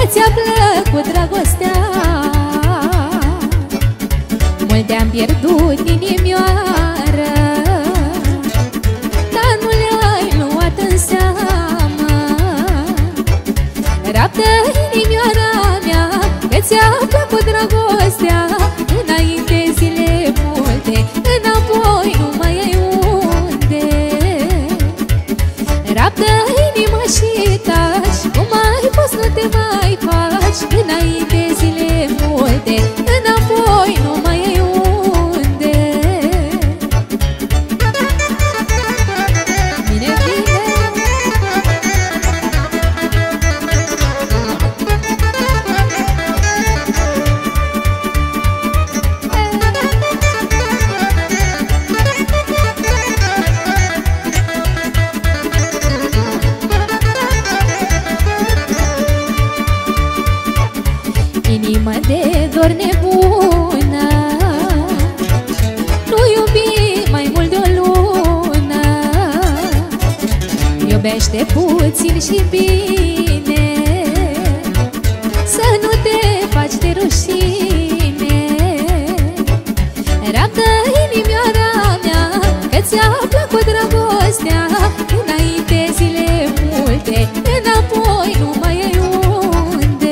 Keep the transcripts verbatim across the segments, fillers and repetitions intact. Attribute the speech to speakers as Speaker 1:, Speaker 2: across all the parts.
Speaker 1: ți-a plăcut dragostea. Mult te-am pierdut, inimioară, dar nu le-ai luat în seamă. Raptă inimioara mea, că ți-a plăcut dragostea. Înainte zile multe, înapoi nu mai ai unde. Raptă inima și taci, cum ai fost nu te mai faci. Înainte zile multe, înapoi nu mai ai unde. Bine, bine. Inimă de dor nebună, nu iubi mai mult de o lună. Iubește puțin și bine, să nu te faci de rușine. Raptă inimioara mea, că ți-a plăcut dragostea. Înainte zile multe, înapoi nu mai ai unde.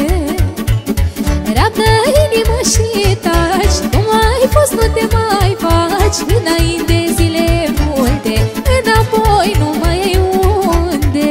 Speaker 1: Raptă inimă și taci, cum ai fost nu te mai faci. Înainte zile multe, înapoi nu mai ai unde.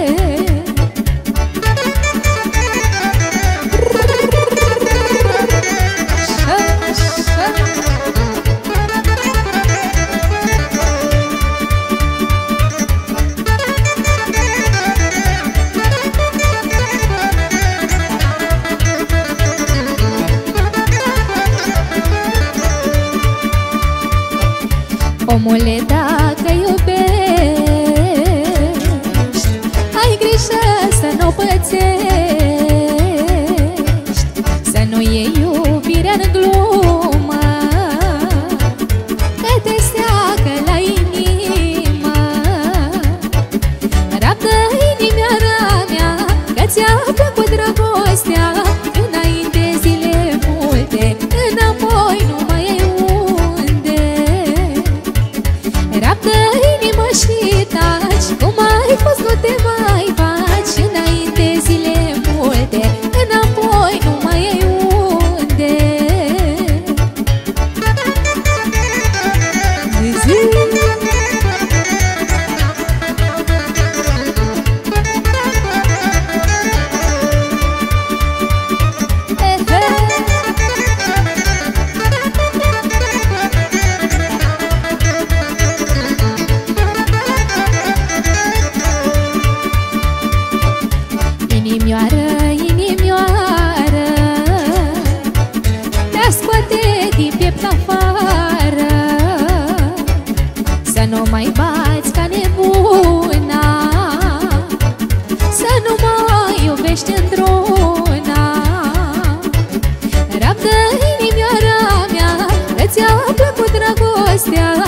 Speaker 1: Omule, dacă iubești, ai grijă să nu pățești, să nu iei iubirea în glumă, că te seacă la inimă. Raptă inimioara mea, că ți-a plăcut dragostea. Înainte zile multe, înapoi nu mai ai unde. Raptă inimă și taci, cum ai fost nu te mai faci. Înainte zile multe, înapoi nu mai ai unde. Zi. Inimioară, inimioară, te-a scoate din piept afară. Să nu mai bați ca nebuna, să nu mai iubești într-una. Raptă inimioara mea, că ți-a plăcut dragostea.